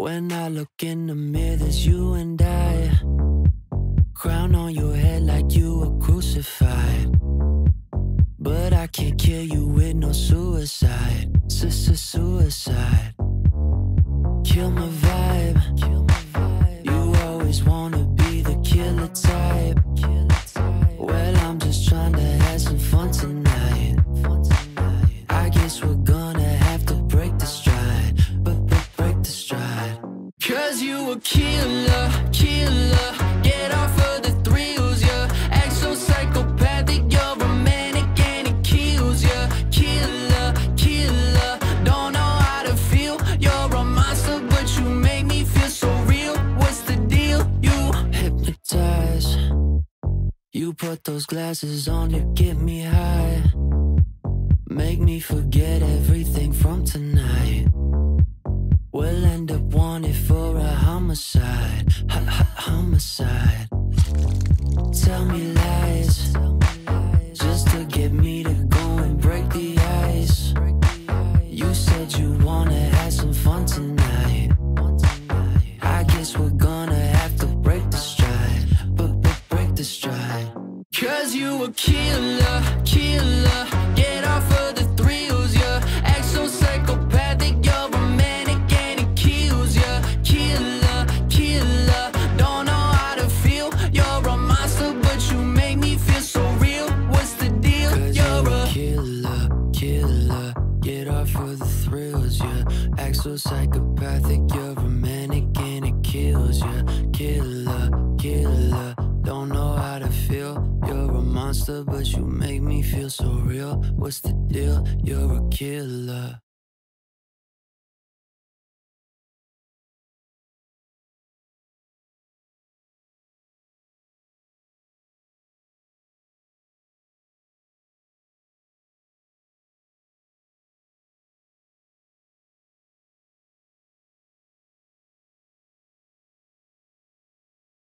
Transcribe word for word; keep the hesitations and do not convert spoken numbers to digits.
When I look in the mirror, there's you and I. Crown on your head like you were crucified. But I can't kill you with no suicide. Sister suicide. Kill my vibe. You always wanna be the killer type. Well, I'm just trying to have some fun tonight. I guess we're gonna have to break the stride. But, but break the stride. Cause you a killer, killer. Get off of the thrills, yeah. Act so psychopathic, you're romantic and it kills ya. Killer, killer. Don't know how to feel. You're a monster, but you make me feel so real. What's the deal? You hypnotize. You put those glasses on, you get me high. Make me forget everything from tonight. We'll end up wanted for a homicide. H-h-homicide. Tell me lies, just to get me to go and break the ice. You said you wanna have some fun tonight. I guess we're gonna have to break the stride. But, but break the stride. Cause you a killer, killer. Get off of the thrills, yeah. Act so psychopathic, you're romantic and it kills ya. Killer, killer. Don't know how to feel. You're a monster, but you make me feel so real. What's the deal? Cause you're a killer, killer. Get off of the thrills, yeah. Act so psychopathic, you're romantic and it kills ya. Killer, killer. Don't know how to feel. You're a monster, but you make me feel so real. What's the deal? You're a killer.